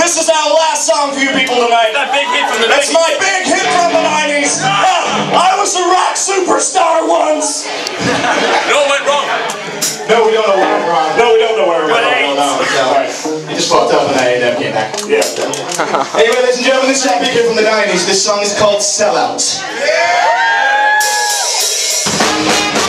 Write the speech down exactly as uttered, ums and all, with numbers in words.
This is our last song for you people tonight. That big hit from the That's my big hit from the nineties. I was a rock superstar once. No, it went wrong. No, we don't know where it went wrong. No, we don't know where it went wrong. No, no, right. You just fucked up and I never came back. Yeah. Anyway, ladies and gentlemen, this is our big hit from the nineties. This song is called Sellout. Yeah!